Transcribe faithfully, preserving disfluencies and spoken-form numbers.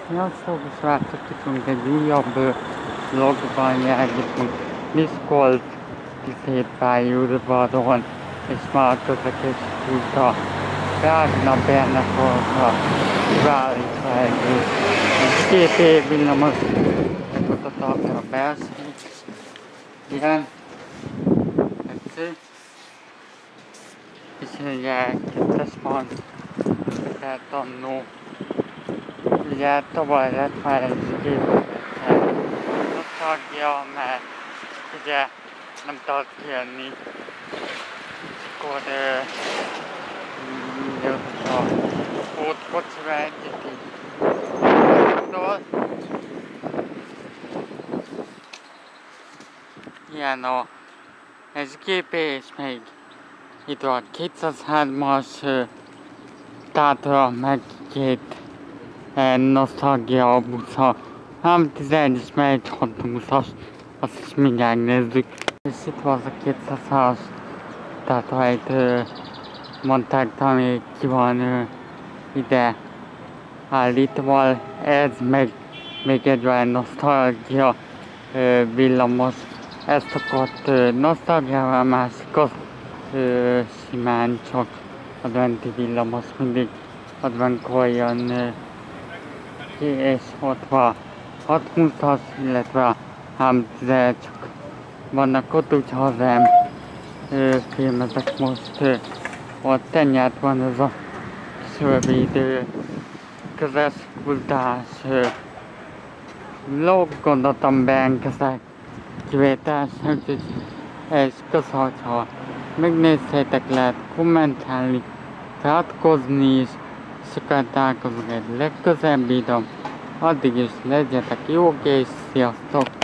Sziasztok, srácok, itt egy újabb vlogban járjuk Miskolc középpályaudvaron, és már közlekedésült a Rágna Bernakorra kivállítva egy két év villamos mutatott a belső. Igen, tetszik. És ugye kettes van, tehát annó. Ugye tavaly lett már egy tagja, mert ugye nem tudott kijönni. És akkor jött a pótkocsival egyet így. Ilyen a ez gé pé és még itt van kétszázhármas Tatra, meg két nosztalgia busza. háromszáztizenegy és megy hat buszos, azt is mindjárt nézzük. És itt van az a kétszázas Tatra, itt mondták, hogy ki van ö, ide állítva. Ez meg még egy olyan nosztalgia ö, villamos. Ez szokott ö, nosztalgia, a másik az ö, simán csak adventi villamos, mindig adventkor jön ö, ki, és ott van hat buszos, illetve a háromszáz, csak vannak ott, úgy hazám ö, filmezek most. Ö, ott tenyert van ez a rövid ö, közös kultás ö, vlog, gondoltam beengeszek kivételes, úgyhogy és köszönöm, ha megnézhétek, lehet kommentálni, feliratkozni is, sokat találkozunk egy legközelebbi videón. Addig is legyetek jók és sziasztok!